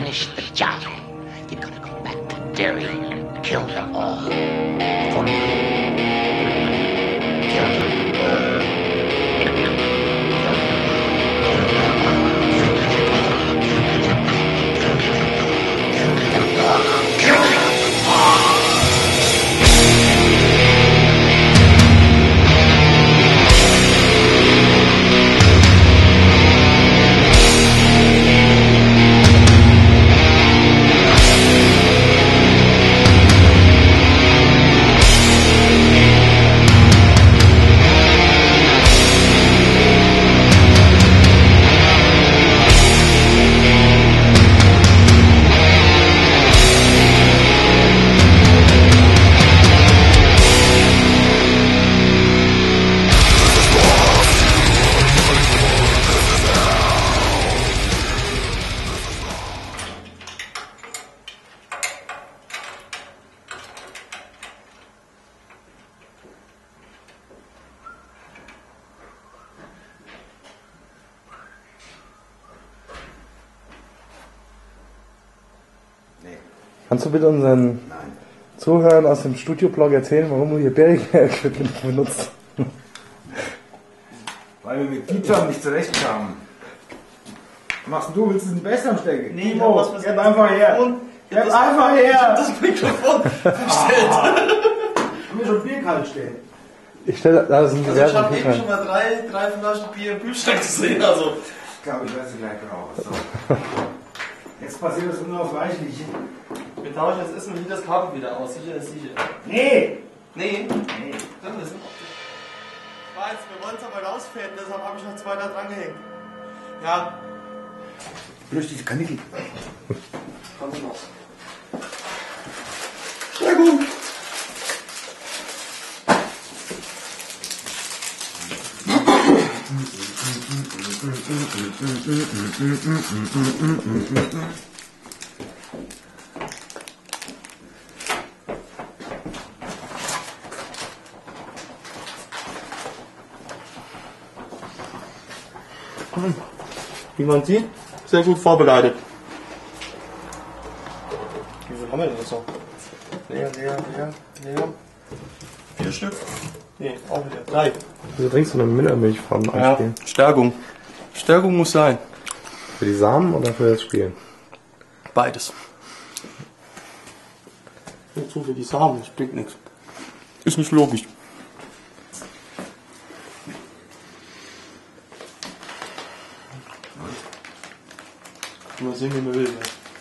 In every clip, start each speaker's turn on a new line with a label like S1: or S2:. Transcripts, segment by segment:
S1: finish the job. You're gonna go back to Derry and kill them all. For me. Kill them all.
S2: Kannst du bitte unseren Zuhörern aus dem Studioblog erzählen, warum du hier Berry-Equipment benutzt?
S3: Weil wir mit Gitarren nicht zurechtkamen. Was machst du? Willst du den Besseren stecken?
S4: Nee,
S3: Timo, gib einfach her! Gib einfach her!
S4: Ich hab das Mikrofon verstellt.
S3: Haben wir schon Bier kalt stehen?
S2: Ich stelle, da sind
S4: Also ich habe eben schon mal drei Flaschen Bier im Kühlschrank gesehen, also.
S3: Ich glaube, ich werde sie gleich brauchen. So. Jetzt passiert das Unausweichliche.
S4: Wir tauschen das Essen und das Kabel wieder aus, sicher ist sicher.
S3: Nee!
S4: Nee? Nee. Dann ist es. Wir wollen es aber rausfäden, deshalb habe ich noch 2 da dran gehängt. Ja.
S3: Bloß diese Kanickel.
S4: Kommt noch. Sehr gut. Wie man sieht, sehr gut vorbereitet. Wie viel haben wir denn jetzt noch? Leer. 4 Stück? Nee, auch wieder 3.
S2: Wieso trinkst du eine Müllermilch vom Einspielen?
S4: Ja, Stärkung. Stärkung muss sein.
S2: Für die Samen oder für das Spielen?
S4: Beides. Wozu für die Samen? Das bringt nichts. Ist nicht logisch. Mal sehen, wie man will.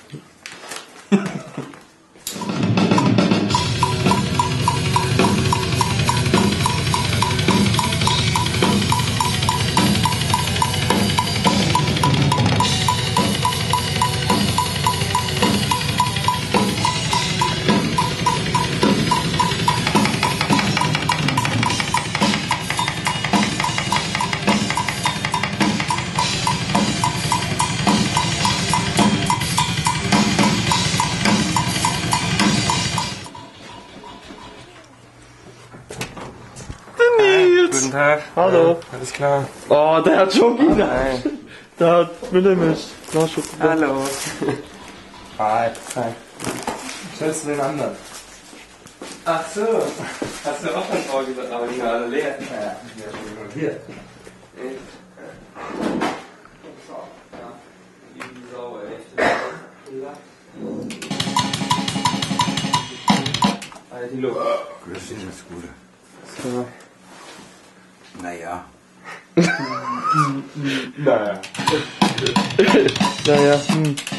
S5: Guten Tag.
S4: Hallo.
S5: Alles klar.
S4: Oh, der hat Schoki.
S5: Nein.
S4: Der hat Müllermilch.
S5: Hallo.
S2: Hi.
S5: Hi.
S2: Stellst du den anderen?
S5: Ach so. Hast du auch schon Originale leer?
S2: Ja, hier.
S5: Sauer, echt. Halt die Luft.
S3: Grüß dich, das Gute.
S5: So.
S3: Naja.
S2: Naja.
S4: Naja.